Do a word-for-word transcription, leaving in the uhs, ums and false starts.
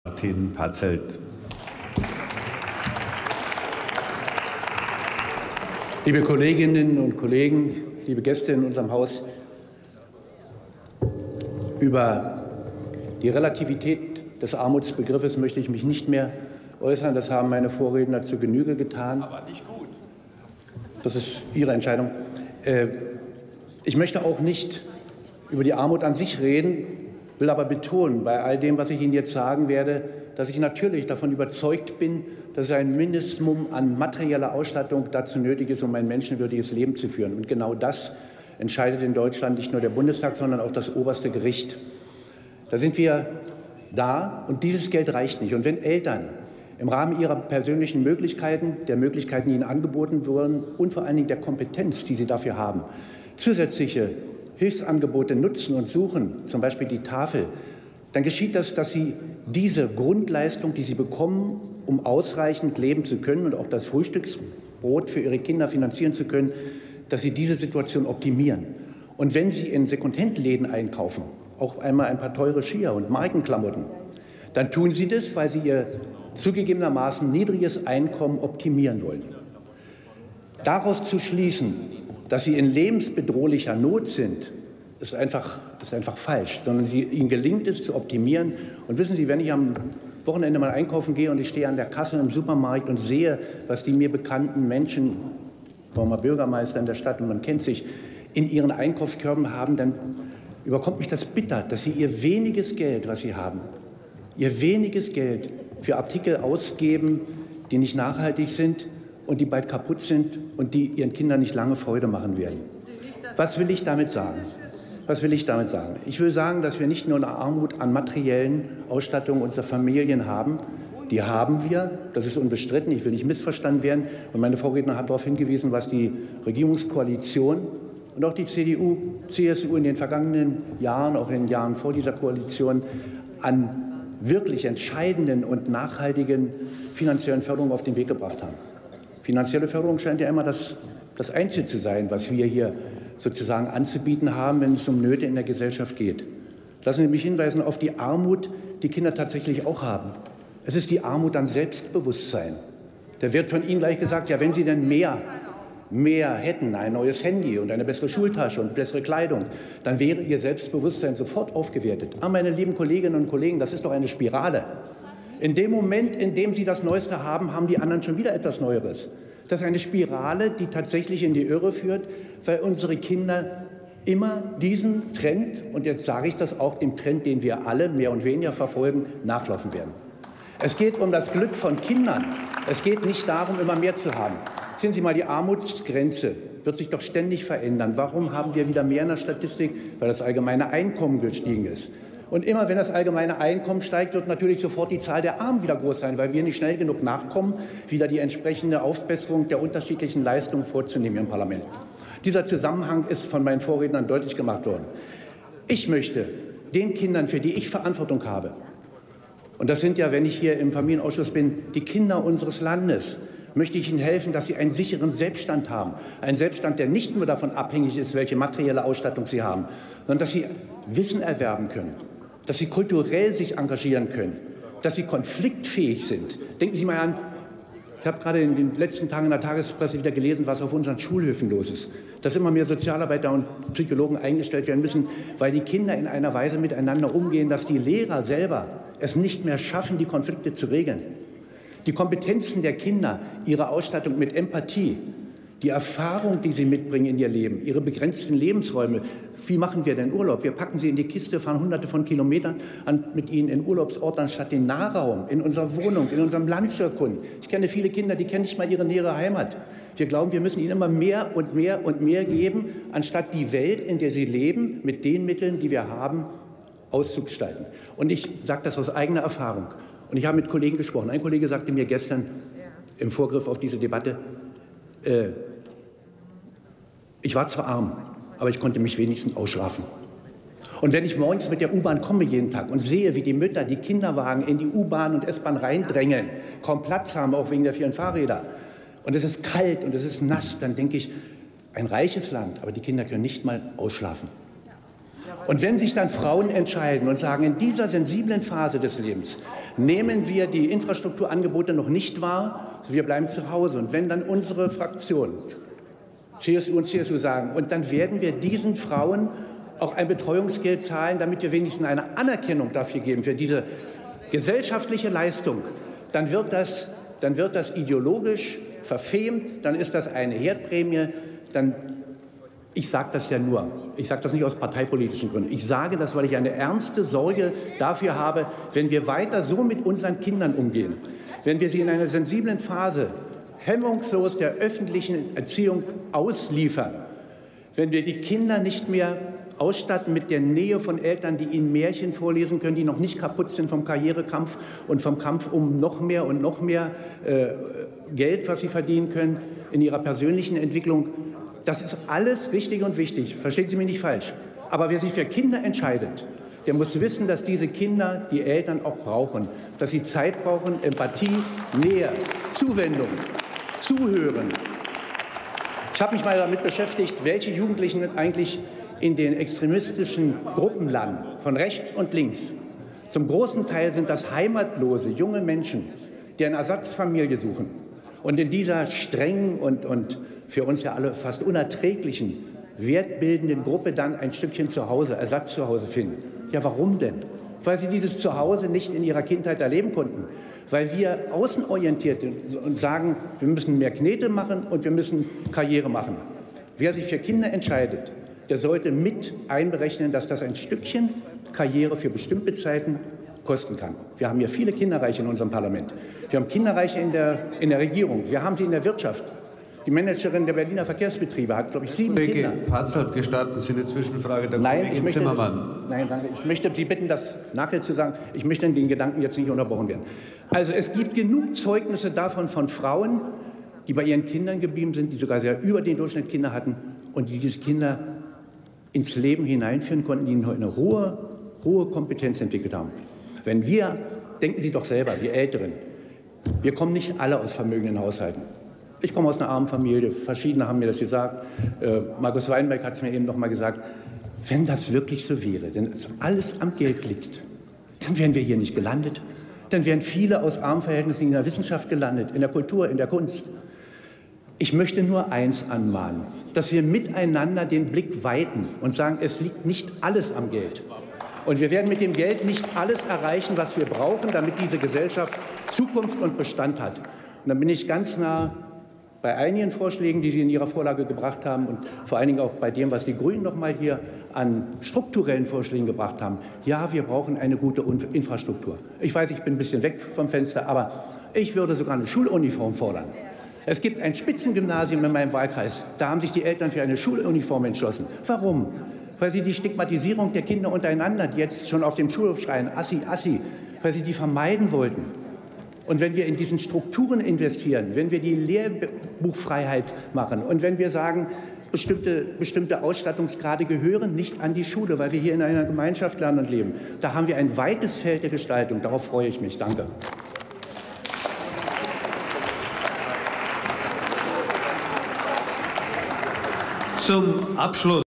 Martin Patzelt. Liebe Kolleginnen und Kollegen, liebe Gäste in unserem Haus, über die Relativität des Armutsbegriffes möchte ich mich nicht mehr äußern. Das haben meine Vorredner zur Genüge getan. Aber nicht gut. Das ist Ihre Entscheidung. Ich möchte auch nicht über die Armut an sich reden, will aber betonen, bei all dem, was ich Ihnen jetzt sagen werde, dass ich natürlich davon überzeugt bin, dass ein Mindestmum an materieller Ausstattung dazu nötig ist, um ein menschenwürdiges Leben zu führen. Und genau das entscheidet in Deutschland nicht nur der Bundestag, sondern auch das oberste Gericht. Da sind wir da, und dieses Geld reicht nicht. Und wenn Eltern im Rahmen ihrer persönlichen Möglichkeiten, der Möglichkeiten, die ihnen angeboten wurden, und vor allen Dingen der Kompetenz, die sie dafür haben, zusätzliche Hilfsangebote nutzen und suchen, zum Beispiel die Tafel, dann geschieht das, dass sie diese Grundleistung, die sie bekommen, um ausreichend leben zu können und auch das Frühstücksbrot für ihre Kinder finanzieren zu können, dass sie diese Situation optimieren. Und wenn sie in Secondhand-Läden einkaufen, auch einmal ein paar teure Skier und Markenklamotten, dann tun sie das, weil sie ihr zugegebenermaßen niedriges Einkommen optimieren wollen. Daraus zu schließen, dass sie in lebensbedrohlicher Not sind, ist einfach, ist einfach falsch, sondern sie, ihnen gelingt es zu optimieren. Und wissen Sie, wenn ich am Wochenende mal einkaufen gehe und ich stehe an der Kasse im Supermarkt und sehe, was die mir bekannten Menschen, former Bürgermeister in der Stadt, und man kennt sich, in ihren Einkaufskörben haben, dann überkommt mich das bitter, dass sie ihr weniges Geld, was sie haben, ihr weniges Geld für Artikel ausgeben, die nicht nachhaltig sind und die bald kaputt sind und die ihren Kindern nicht lange Freude machen werden. Was will ich damit sagen? Was will ich damit sagen? Ich will sagen, dass wir nicht nur eine Armut an materiellen Ausstattungen unserer Familien haben. Die haben wir, das ist unbestritten, ich will nicht missverstanden werden. Und meine Vorredner haben darauf hingewiesen, was die Regierungskoalition und auch die C D U, C S U in den vergangenen Jahren, auch in den Jahren vor dieser Koalition, an wirklich entscheidenden und nachhaltigen finanziellen Förderungen auf den Weg gebracht haben. Finanzielle Förderung scheint ja immer das, das Einzige zu sein, was wir hier sozusagen anzubieten haben, wenn es um Nöte in der Gesellschaft geht. Lassen Sie mich hinweisen auf die Armut, die Kinder tatsächlich auch haben. Es ist die Armut an Selbstbewusstsein. Da wird von Ihnen gleich gesagt, ja, wenn Sie denn mehr, mehr hätten, ein neues Handy und eine bessere Schultasche und bessere Kleidung, dann wäre Ihr Selbstbewusstsein sofort aufgewertet. Aber meine lieben Kolleginnen und Kollegen, das ist doch eine Spirale. In dem Moment, in dem Sie das Neueste haben, haben die anderen schon wieder etwas Neueres. Das ist eine Spirale, die tatsächlich in die Irre führt, weil unsere Kinder immer diesem Trend, und jetzt sage ich das auch, dem Trend, den wir alle mehr und weniger verfolgen, nachlaufen werden. Es geht um das Glück von Kindern. Es geht nicht darum, immer mehr zu haben. Sehen Sie mal, die Armutsgrenze wird sich doch ständig verändern. Warum haben wir wieder mehr in der Statistik? Weil das allgemeine Einkommen gestiegen ist. Und immer wenn das allgemeine Einkommen steigt, wird natürlich sofort die Zahl der Armen wieder groß sein, weil wir nicht schnell genug nachkommen, wieder die entsprechende Aufbesserung der unterschiedlichen Leistungen vorzunehmen im Parlament. Dieser Zusammenhang ist von meinen Vorrednern deutlich gemacht worden. Ich möchte den Kindern, für die ich Verantwortung habe, und das sind ja, wenn ich hier im Familienausschuss bin, die Kinder unseres Landes, möchte ich ihnen helfen, dass sie einen sicheren Selbststand haben. Einen Selbststand, der nicht nur davon abhängig ist, welche materielle Ausstattung sie haben, sondern dass sie Wissen erwerben können, dass sie kulturell sich engagieren können, dass sie konfliktfähig sind. Denken Sie mal an, ich habe gerade in den letzten Tagen in der Tagespresse wieder gelesen, was auf unseren Schulhöfen los ist. Dass immer mehr Sozialarbeiter und Psychologen eingestellt werden müssen, weil die Kinder in einer Weise miteinander umgehen, dass die Lehrer selber es nicht mehr schaffen, die Konflikte zu regeln. Die Kompetenzen der Kinder, ihre Ausstattung mit Empathie, die Erfahrung, die sie mitbringen in ihr Leben, ihre begrenzten Lebensräume. Wie machen wir denn Urlaub? Wir packen sie in die Kiste, fahren hunderte von Kilometern an, mit ihnen in Urlaubsorte, anstatt den Nahraum, in unserer Wohnung, in unserem Land zu erkunden. Ich kenne viele Kinder, die kennen nicht mal ihre nähere Heimat. Wir glauben, wir müssen ihnen immer mehr und mehr und mehr geben, anstatt die Welt, in der sie leben, mit den Mitteln, die wir haben, auszugestalten. Und ich sage das aus eigener Erfahrung. Und ich habe mit Kollegen gesprochen. Ein Kollege sagte mir gestern im Vorgriff auf diese Debatte, äh, ich war zwar arm, aber ich konnte mich wenigstens ausschlafen. Und wenn ich morgens mit der U-Bahn komme jeden Tag und sehe, wie die Mütter die Kinderwagen in die U-Bahn und S-Bahn reindrängeln, kaum Platz haben, auch wegen der vielen Fahrräder, und es ist kalt und es ist nass, dann denke ich, ein reiches Land, aber die Kinder können nicht mal ausschlafen. Und wenn sich dann Frauen entscheiden und sagen, in dieser sensiblen Phase des Lebens nehmen wir die Infrastrukturangebote noch nicht wahr, wir bleiben zu Hause. Und wenn dann unsere Fraktion, C S U und C S U sagen, und dann werden wir diesen Frauen auch ein Betreuungsgeld zahlen, damit wir wenigstens eine Anerkennung dafür geben, für diese gesellschaftliche Leistung, dann wird das, dann wird das ideologisch verfemt, dann ist das eine Herdprämie, dann ich sage das ja nur, ich sage das nicht aus parteipolitischen Gründen. Ich sage das, weil ich eine ernste Sorge dafür habe, wenn wir weiter so mit unseren Kindern umgehen, wenn wir sie in einer sensiblen Phase hemmungslos der öffentlichen Erziehung ausliefern, wenn wir die Kinder nicht mehr ausstatten mit der Nähe von Eltern, die ihnen Märchen vorlesen können, die noch nicht kaputt sind vom Karrierekampf und vom Kampf um noch mehr und noch mehr äh, Geld, was sie verdienen können in ihrer persönlichen Entwicklung. Das ist alles richtig und wichtig, verstehen Sie mich nicht falsch. Aber wer sich für Kinder entscheidet, der muss wissen, dass diese Kinder die Eltern auch brauchen, dass sie Zeit brauchen, Empathie, Nähe, Zuwendung, Zuhören. Ich habe mich mal damit beschäftigt, welche Jugendlichen eigentlich in den extremistischen Gruppen landen, von rechts und links. Zum großen Teil sind das heimatlose junge Menschen, die eine Ersatzfamilie suchen und in dieser strengen und, und für uns ja alle fast unerträglichen, wertbildenden Gruppe dann ein Stückchen Zuhause, Ersatz zu Hause finden. Ja, warum denn? Weil sie dieses Zuhause nicht in ihrer Kindheit erleben konnten. Weil wir außenorientiert sind und sagen, wir müssen mehr Knete machen und wir müssen Karriere machen. Wer sich für Kinder entscheidet, der sollte mit einberechnen, dass das ein Stückchen Karriere für bestimmte Zeiten kosten kann. Wir haben hier viele Kinderreiche in unserem Parlament. Wir haben Kinderreiche in der, in der Regierung. Wir haben sie in der Wirtschaft. Die Managerin der Berliner Verkehrsbetriebe hat, glaube ich, sieben Kollege Kinder. Patzold, gestatten Sie eine Zwischenfrage der nein, Kollegin ich möchte Zimmermann. Das, nein, danke. Ich möchte Sie bitten, das nachher zu sagen. Ich möchte den Gedanken jetzt nicht unterbrochen werden. Also es gibt genug Zeugnisse davon von Frauen, die bei ihren Kindern geblieben sind, die sogar sehr über den Durchschnitt Kinder hatten und die diese Kinder ins Leben hineinführen konnten, die eine hohe, hohe Kompetenz entwickelt haben. Wenn wir, denken Sie doch selber, wir Älteren, wir kommen nicht alle aus vermögenden Haushalten. Ich komme aus einer armen Familie, verschiedene haben mir das gesagt. Äh, Markus Weinberg hat es mir eben noch mal gesagt. Wenn das wirklich so wäre, denn es alles am Geld liegt, dann wären wir hier nicht gelandet. Dann wären viele aus armen Verhältnissen in der Wissenschaft gelandet, in der Kultur, in der Kunst. Ich möchte nur eins anmahnen, dass wir miteinander den Blick weiten und sagen, es liegt nicht alles am Geld. Und wir werden mit dem Geld nicht alles erreichen, was wir brauchen, damit diese Gesellschaft Zukunft und Bestand hat. Und dann bin ich ganz nah bei einigen Vorschlägen, die Sie in Ihrer Vorlage gebracht haben und vor allen Dingen auch bei dem, was die Grünen noch mal hier an strukturellen Vorschlägen gebracht haben. Ja, wir brauchen eine gute Infrastruktur. Ich weiß, ich bin ein bisschen weg vom Fenster, aber ich würde sogar eine Schuluniform fordern. Es gibt ein Spitzengymnasium in meinem Wahlkreis. Da haben sich die Eltern für eine Schuluniform entschlossen. Warum? Weil sie die Stigmatisierung der Kinder untereinander, die jetzt schon auf dem Schulhof schreien, Assi, Assi, weil sie die vermeiden wollten. Und wenn wir in diesen Strukturen investieren, wenn wir die Lehrbuchfreiheit machen und wenn wir sagen, bestimmte, bestimmte Ausstattungsgrade gehören nicht an die Schule, weil wir hier in einer Gemeinschaft lernen und leben, da haben wir ein weites Feld der Gestaltung. Darauf freue ich mich. Danke. Zum Abschluss